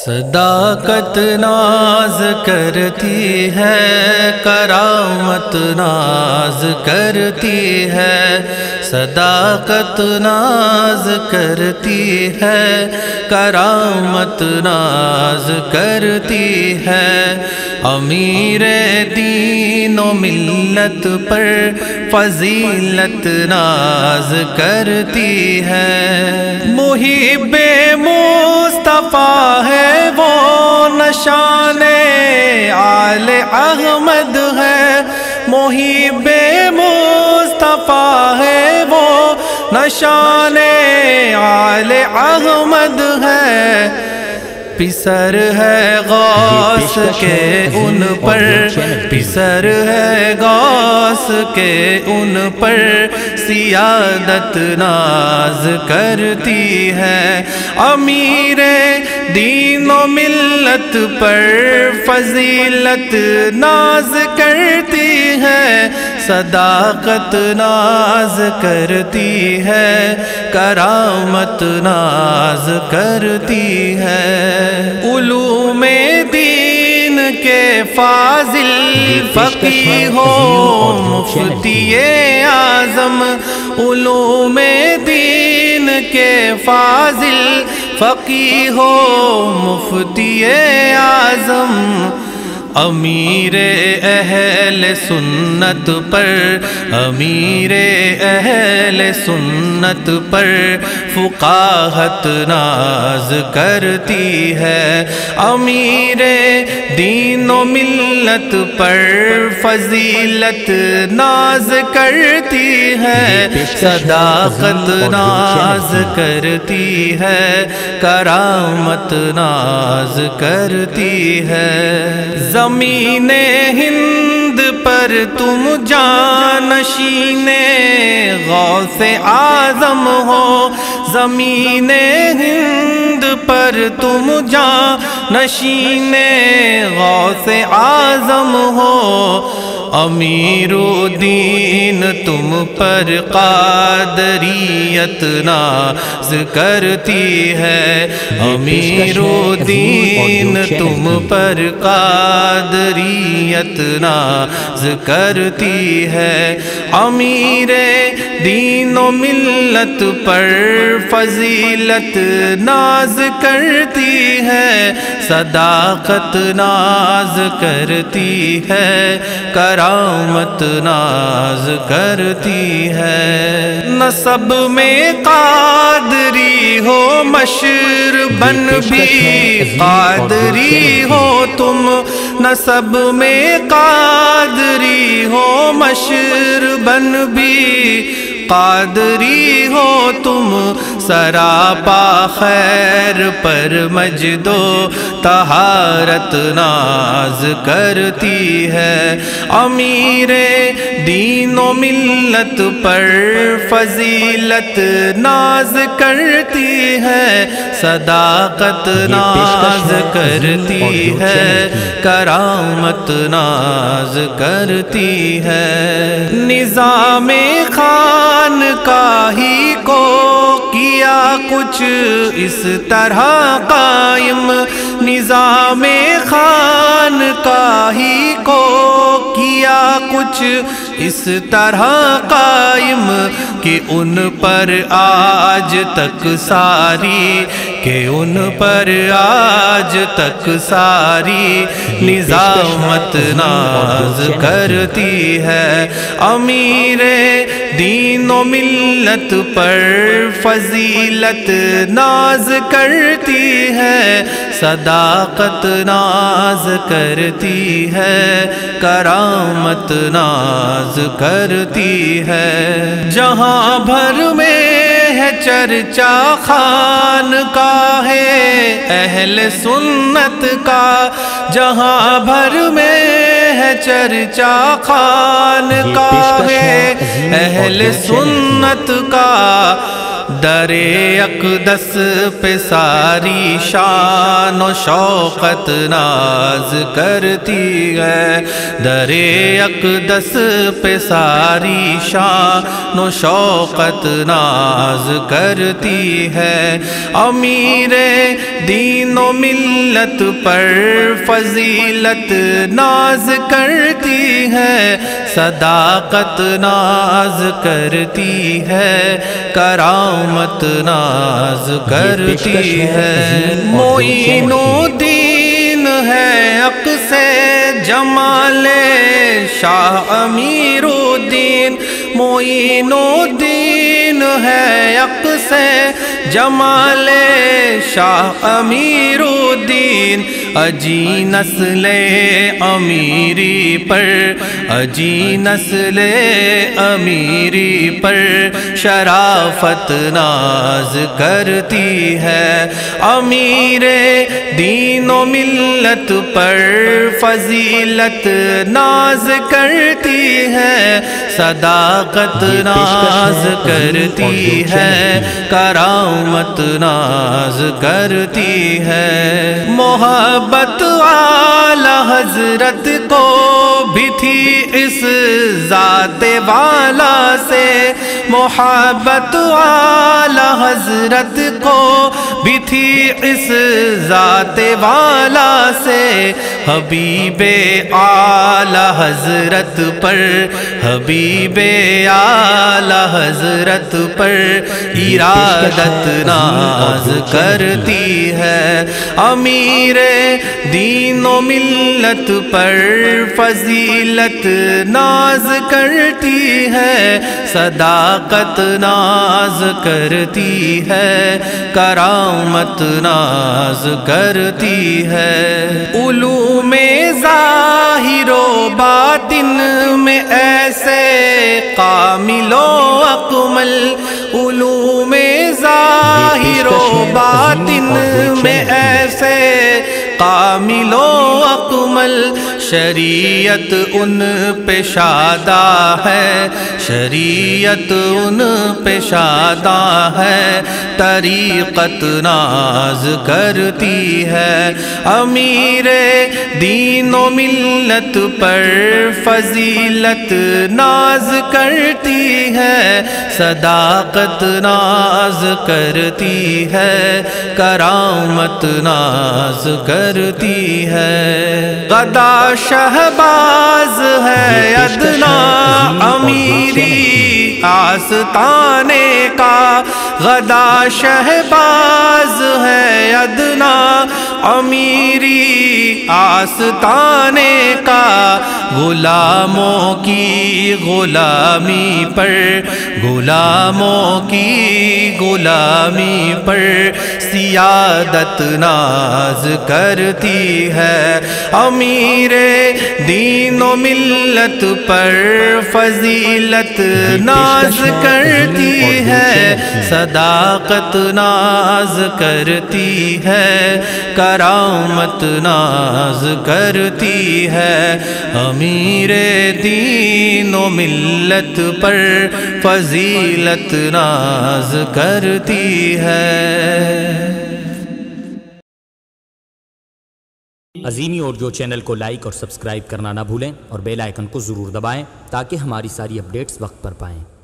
صداقت ناز کرتی ہے، کرامت ناز کرتی ہے، صداقت ناز کرتی ہے، کرامت ناز کرتی ہے، امیر دین و ملت پر فضیلت ناز کرتی ہے، محب مصطفیٰ ہے وہ نشان آل احمد ہے، محب مصطفیٰ ہے وہ نشان آل احمد ہے، پسر ہے غوث کے ان پر، پسر ہے غوث کے ان پر سیادت ناز کرتی ہے، امیر دین و ملت پر فضیلت ناز کرتی ہے، صداقت ناز کرتی ہے، کرامت ناز کرتی ہے، علوم دین کے فاضل فقیہ ہو مفتی اعظم، علوم دین کے فاضل فقیہ ہو مفتی اعظم، امیر اہل سنت پر، امیر اہل سنت پر فقاہت ناز کرتی ہے، امیر دین و ملت پر فضیلت ناز کرتی ہے، صداقت ناز کرتی ہے، کرامت ناز کرتی ہے، زمین ہند پر تم جانشین غوث اعظم ہو، زمین ہند پر تم جانشین غوث اعظم ہو، امیر الدین تم پر قادریت ناز کرتی ہے، امیر الدین تم پر قادریت ناز کرتی ہے، امیر دین و ملت پر فضیلت ناز کرتی ہے، صداقت ناز کرتی ہے، کرامت ناز کرتی ہے، نسب میں قادری ہو مشربن بھی قادری ہو تم، نسب میں قادری ہو مشربن بھی قادری ہو تم، سراپا خیر پر مجد و طہارت ناز کرتی ہے، امیر دین و ملت پر فضیلت ناز کرتی ہے، صداقت ناز کرتی ہے، کرامت ناز کرتی ہے، نظام خانقاہی کو کیا کچھ اس طرح قائم، نظام خانقاہی کو کیا کچھ اس طرح قائم کہ ان پر آج تک ساری، کہ ان پر آج تک ساری نظامت ناز کرتی ہے، امیر دین و ملت پر فضیلت ناز کرتی ہے، صداقت ناز کرتی ہے، کرامت ناز کرتی ہے، جہاں بھر میں ہے چرچا خانقاہے اہل سنت کا، جہاں بھر میں ہے چرچا خانقاہے اہل سنت کا، در اقدس پہ ساری شان و شوقت ناز کرتی ہے، در اقدس پہ ساری شان و شوقت ناز کرتی ہے، امیر دین و ملت پر فضیلت ناز کرتی ہے، صداقت ناز کرتی ہے، کرامت ناز کرتی ہے، معین الدین ہے عکس جمال شاہ امیر الدین، معین الدین ہے عکس جمال شاہ امیر الدین، اجی نسل امیری پر، اجی نسل امیری پر شرافت ناز کرتی ہے، امیر دین و ملت پر فضیلت ناز کرتی ہے، صداقت ناز کرتی ہے، کرامت ناز کرتی ہے، محبت والا حضرت کو بھی تھی اس ذات والا سے، محبت والا حضرت کو بھی تھی اس ذات والا سے، حبیب اعلی حضرت پر، حبیب اعلی حضرت پر ارادت ناز کرتی ہے، امیر دین و ملت پر فضیلت ناز کرتی ہے، صداقت ناز کرتی ہے، کرامت ناز کرتی ہے، علوم ظاہر و باطن میں ایسے کامل و اکمل، علوم ظاہر و باطن میں ایسے کامل و اکمل، شریعت ان پہ شادہ ہے، شریعت ان پہ شادہ ہے، طریقت ناز کرتی ہے، امیر دین و ملت پر فضیلت ناز کرتی ہے، صداقت ناز کرتی ہے، کرامت ناز کرتی ہے، غدا شہباز ہے ادنا امیری آستانے کا، غدا شہباز ہے ادنا امیری آستانے کا، غلاموں کی غلامی پر، غلاموں کی غلامی پر سیادت ناز کرتی ہے، امیر دین و ملت پر فضیلت ناز کرتی ہے، صداقت ناز کرتی ہے، کرامت ناز کرتی ہے، امیر دین و ملت پر فضیلت ناز کرتی ہے۔ عظیمی آڈیو چینل کو لائک اور سبسکرائب کرنا نہ بھولیں اور بیل آئیکن کو ضرور دبائیں تاکہ ہماری ساری اپڈیٹس وقت پر پائیں۔